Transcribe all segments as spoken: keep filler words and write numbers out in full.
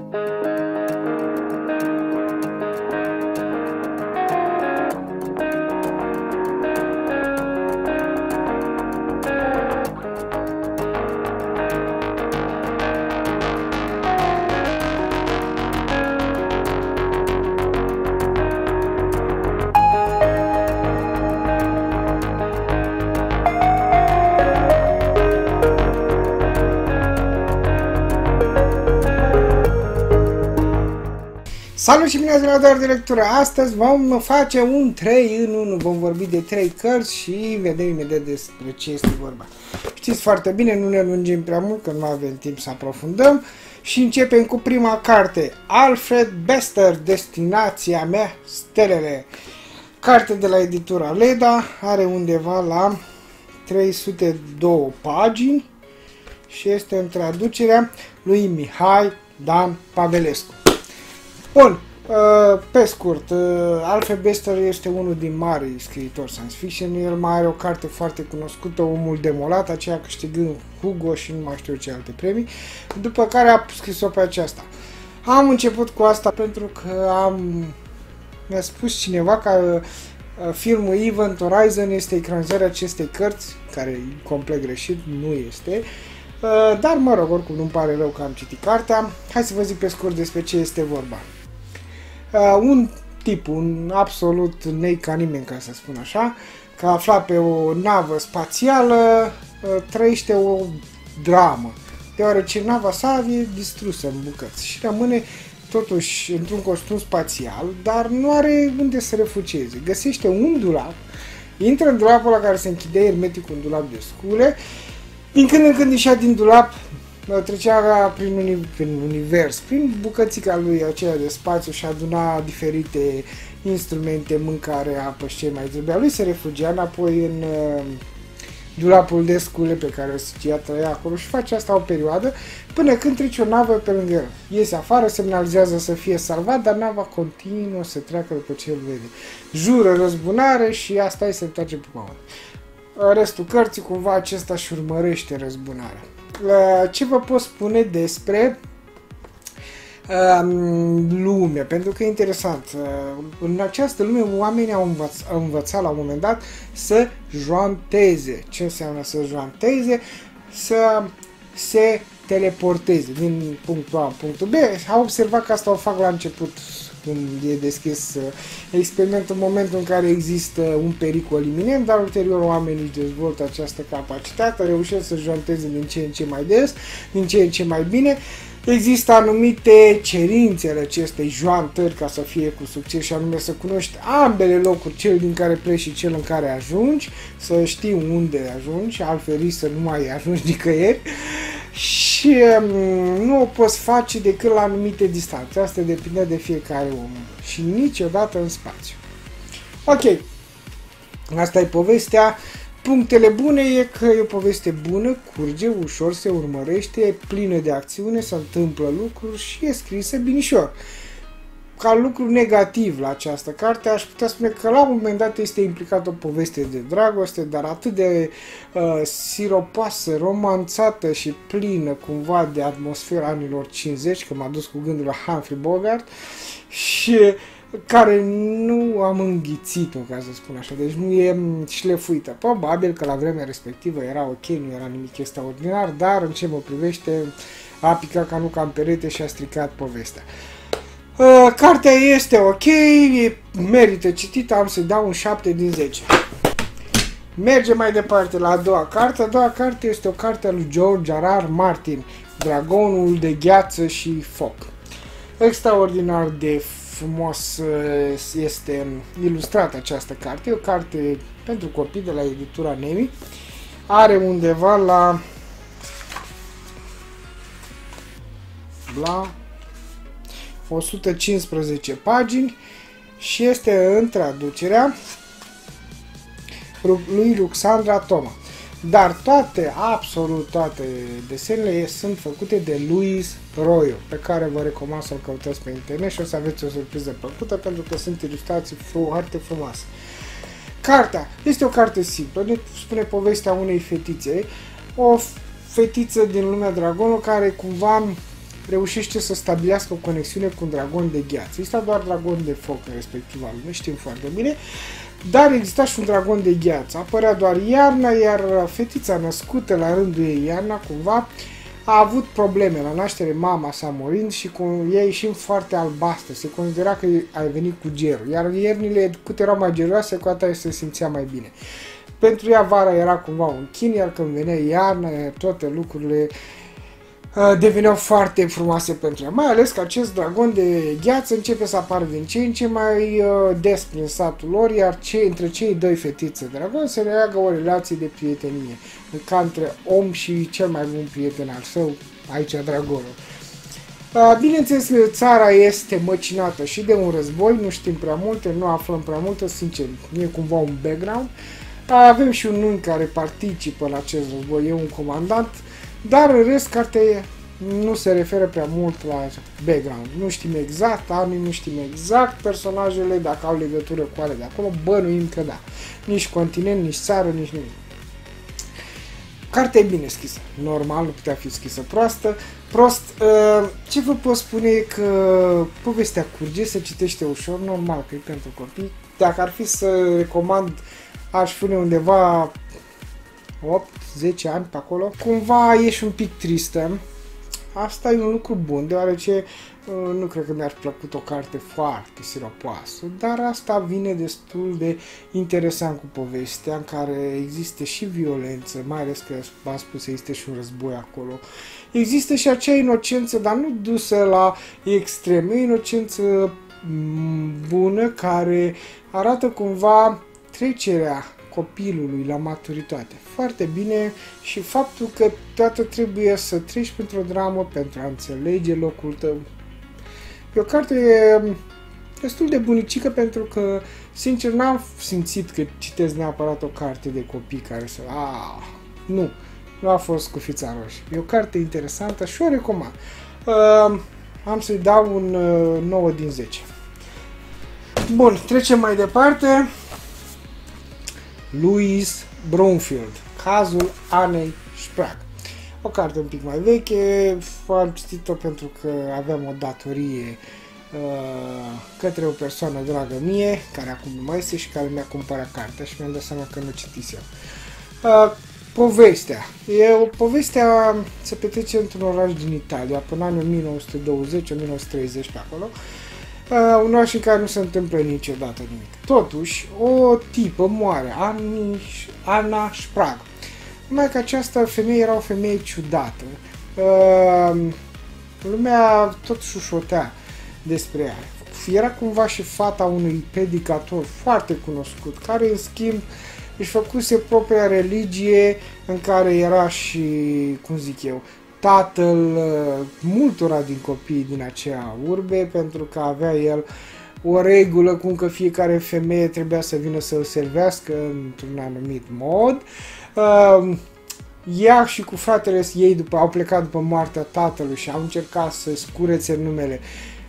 Salut și bine ați venit la Doar de Lectură! Astăzi vom face un trei în unu, vom vorbi de trei cărți și vedem imediat despre ce este vorba. Știți foarte bine, nu ne lungim prea mult, că nu avem timp să aprofundăm și începem cu prima carte, Alfred Bester, Destinația mea, Stelele. Carte de la editura Leda, are undeva la trei sute doi pagini și este în traducerea lui Mihai Dan Pavelescu. Bun, pe scurt, Alfred Bester este unul din mari scriitori science fiction. El mai are o carte foarte cunoscută, Omul Demolat, aceea câștigând Hugo și nu mai știu ce alte premii, după care a scris-o pe aceasta. Am început cu asta pentru că am mi-a spus cineva că filmul Event Horizon este ecranizarea acestei cărți, care e complet greșit, nu este. Dar mă rog, oricum nu-mi pare rău că am citit cartea. Hai să vă zic pe scurt despre ce este vorba. Uh, un tip, un absolut nei ca nimeni, ca să spun așa, că aflat pe o navă spațială, uh, trăiește o dramă, deoarece nava sa e distrusă în bucăți și rămâne totuși într-un costum spațial, dar nu are unde să refugieze. Găsește un dulap, intră în dulapul la care se închide hermetic, un dulap de scule, din când în când ieșea din dulap, trecea prin, uni prin univers, prin bucățica lui aceea de spațiu și aduna diferite instrumente, mâncare, apă și ce mai trebuia. Lui se refugia înapoi în uh, dulapul de scule pe care o săcia, trăia acolo și face asta o perioadă până când trece o navă pe lângă el. Iese afară, semnalizează să fie salvat, dar nava continuă să treacă după ce îl vede. Jură răzbunare și asta e, se întoarce pe pământ. Restul cărții, cumva, acesta își urmărește răzbunarea. Ce vă pot spune despre um, lume, pentru că e interesant. În această lume oamenii au, învăț au învățat la un moment dat să joanteze. Ce înseamnă să joanteze? Să se teleporteze din punctul A în punctul B. Au observat că asta o fac la început, când e deschis experimentul, în momentul în care există un pericol iminent, dar ulterior oamenii își dezvoltă această capacitate, reușesc să joanteze din ce în ce mai des, din ce în ce mai bine. Există anumite cerințe ale acestei joantări ca să fie cu succes, și anume să cunoști ambele locuri, cel din care pleci și cel în care ajungi, să știi unde ajungi, altfel risc să nu mai ajungi nicăieri. Și um, nu o poți face decât la anumite distanțe. Asta depinde de fiecare om. Și niciodată în spațiu. Ok. Asta e povestea. Punctele bune e că e o poveste bună, curge ușor, se urmărește, e plină de acțiune, se întâmplă lucruri și e scrisă binișor. Ca lucru negativ la această carte, aș putea spune că la un moment dat este implicată o poveste de dragoste, dar atât de uh, siropoasă, romanțată și plină cumva de atmosfera anilor cincizeci, că m-a dus cu gândul la Humphrey Bogart, și care nu am înghițit-o, ca să spun așa, deci nu e șlefuită. Probabil că la vremea respectivă era ok, nu era nimic extraordinar, dar în ce mă privește a picat ca nu ca în perete și a stricat povestea. Uh, cartea este ok, merită citită, am să-i dau un șapte din zece. Mergem mai departe la a doua carte. A doua carte este o carte a lui George R R Martin, Dragonul de gheață și foc. Extraordinar de frumos este ilustrată această carte, e o carte pentru copii de la editura Nemi. Are undeva la la o sută cincisprezece pagini și este în traducerea lui Ruxandra Toma. Dar toate, absolut toate desenele sunt făcute de Luis Royo, pe care vă recomand să-l căutați pe internet și o să aveți o surpriză plăcută, pentru că sunt ilustrații foarte frumoase. Cartea este o carte simplă, ne spune povestea unei fetițe, o fetiță din lumea dragonului care cumva reușește să stabilească o conexiune cu un dragon de gheață. Exista doar dragon de foc în respectiva lume, știm foarte bine, dar exista și un dragon de gheață. Apărea doar iarna, iar fetița născută la rândul ei, iarna, cumva, a avut probleme la naștere, mama sa murind și cu ea ieșind foarte albastră. Se considera că a venit cu gerul, iar iernile, cât erau mai geroase, cu atât se simțea mai bine. Pentru ea vara era cumva un chin, iar când venea iarna, toate lucrurile uh, deveneau foarte frumoase pentru ea. Mai ales că acest dragon de gheață începe să apară din ce în ce mai uh, des prin satul lor, iar ce, între cei doi fetițe dragon se leagă o relație de prietenie, ca între om și cel mai bun prieten al său, aici dragonul. Uh, bineînțeles, țara este măcinată și de un război, nu știm prea multe, nu aflăm prea multe, sincer, e cumva un background. Avem și un nume care participă la acest război, e un comandant, dar în rest cartea nu se referă prea mult la background. Nu știm exact anii, nu știm exact personajele, dacă au legătură cu ale de acolo, bănuim că da. Nici continent, nici țară, nici nimic. Cartea e bine scrisă, normal, nu putea fi scrisă proastă. Prost, ce vă pot spune e că povestea curge, se citește ușor, normal că e pentru copii. Dacă ar fi să recomand, aș pune undeva opt zece ani pe acolo. Cumva ești un pic tristă. Asta e un lucru bun, deoarece uh, nu cred că mi-ar plăcut o carte foarte siropoasă, dar asta vine destul de interesant cu povestea, în care există și violență, mai ales că v-am spus, există și un război acolo. Există și acea inocență, dar nu dusă la extrem, e o inocență bună care arată cumva trecerea copilului la maturitate. Foarte bine și faptul că toată trebuie să treci printr-o dramă pentru a înțelege locul tău. E o carte destul de bunicică pentru că, sincer, n-am simțit că citesc neapărat o carte de copii care să... Ah, nu, nu a fost cu fița roșie. E o carte interesantă și o recomand. Uh, am să-i dau un uh, nouă din zece. Bun, trecem mai departe. Louise Broomfield, cazul Anei Sprague. O carte un pic mai veche, am citit-o pentru că aveam o datorie uh, către o persoană dragă mie, care acum nu mai este și care mi-a cumpărat cartea și mi-am dat seama că nu citisem. Uh, povestea. E o povestea se petrece într-un oraș din Italia, până în o mie nouă sute douăzeci - o mie nouă sute treizeci pe acolo. Uh, un oraș în care nu se întâmplă niciodată nimic. Totuși, o tipă moare, Anna Sprague. Numai că această femeie era o femeie ciudată. Uh, lumea tot șușotea despre ea. Era cumva și fata unui predicator foarte cunoscut, care în schimb își făcuse propria religie, în care era și, cum zic eu, tatăl multora din copiii din acea urbe, pentru că avea el o regulă cum că fiecare femeie trebuia să vină să îl servească într-un anumit mod. Uh, ea și cu fratele ei după, au plecat după moartea tatălui și au încercat să scurețe numele,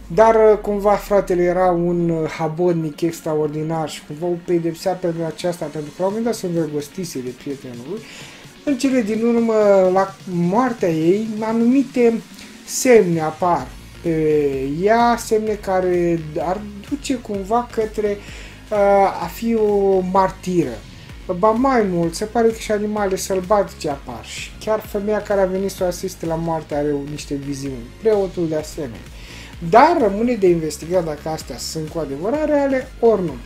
dar cumva fratele era un habotnic extraordinar și cumva o pedepsea pentru aceasta, pentru că la un moment dat se îndrăgostise de prietenul lui. În cele din urmă, la moartea ei, anumite semne apar pe ea, semne care ar duce cumva către uh, a fi o martiră. Ba mai mult, se pare că și animale sălbatice apar și chiar femeia care a venit să o asiste la moarte are niște viziuni, preotul de asemenea. Dar rămâne de investigat dacă astea sunt cu adevărat reale ori nu.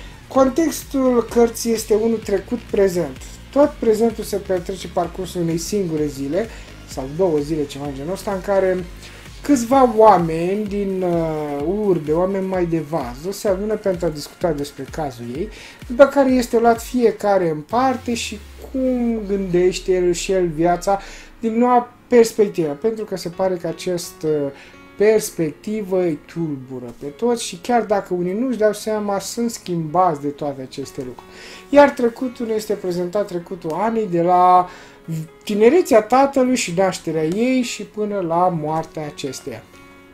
Contextul cărții este unul trecut-prezent. Tot prezentul se petrece parcursul unei singure zile, sau două zile, ceva în genul ăsta, în care câțiva oameni din uh, urbe, oameni mai de vază, se adună pentru a discuta despre cazul ei, după care este luat fiecare în parte și cum gândește el și el viața din noua perspectivă, pentru că se pare că acest uh, perspectivă îi tulbură pe toți și chiar dacă unii nu-și dau seama, sunt schimbați de toate aceste lucruri. Iar trecutul este prezentat, trecutul Anei, de la tinerețea tatălui și nașterea ei și până la moartea acesteia.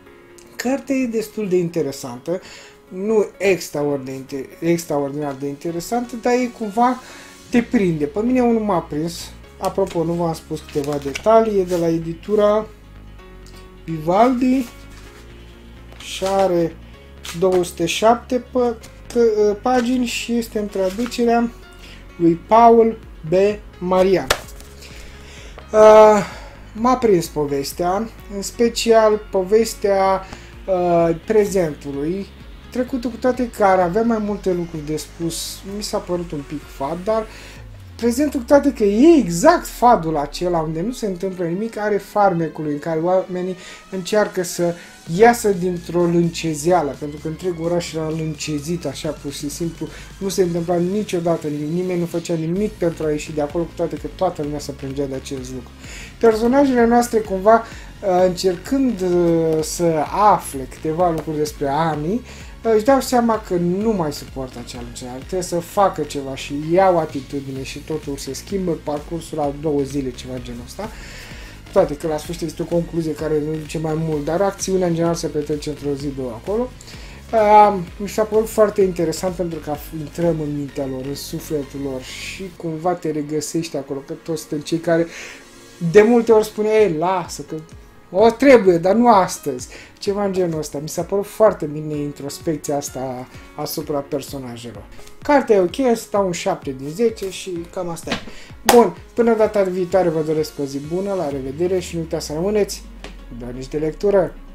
Cartea e destul de interesantă, nu extraordinar, extraordinar de interesantă, dar e cumva te prinde. Pe mine unul m-a prins, apropo, nu v-am spus câteva detalii, e de la editura Vivaldi și are două sute șapte pagini și este în traducerea lui Paul B. Marian. Uh, m-a prins povestea, în special povestea uh, prezentului, trecutul cu toate care avea mai multe lucruri de spus, mi s-a părut un pic fad, dar prezentul cu toate că e exact fadul acela unde nu se întâmplă nimic, are farmecul în care oamenii încearcă să iasă dintr-o lâncezeală, pentru că întreg oraș era lâncezit așa pur și simplu, nu se întâmpla niciodată nimic, nimeni nu făcea nimic pentru a ieși de acolo, cu toate că toată lumea se plângea de acest lucru. Personajele noastre cumva încercând să afle câteva lucruri despre Ani, își dau seama că nu mai suportă acea lâncezeală, trebuie să facă ceva și iau atitudine și totul se schimbă parcursul la două zile, ceva genul ăsta. Toate că la sfârșit este o concluzie care nu duce mai mult, dar acțiunea în general se petrece într-o zi, două acolo. Uh, mi s-a părut foarte interesant pentru că intrăm în mintea lor, în sufletul lor și cumva te regăsești acolo, că toți suntem cei care de multe ori spune, ei, lasă, că o trebuie, dar nu astăzi. Ceva în genul ăsta. Mi s-a părut foarte bine introspecția asta asupra personajelor. Cartea e ok, stau un șapte din zece și cam asta e. Bun, până data viitoare vă doresc o zi bună, la revedere și nu uitați să rămâneți dornici de lectură.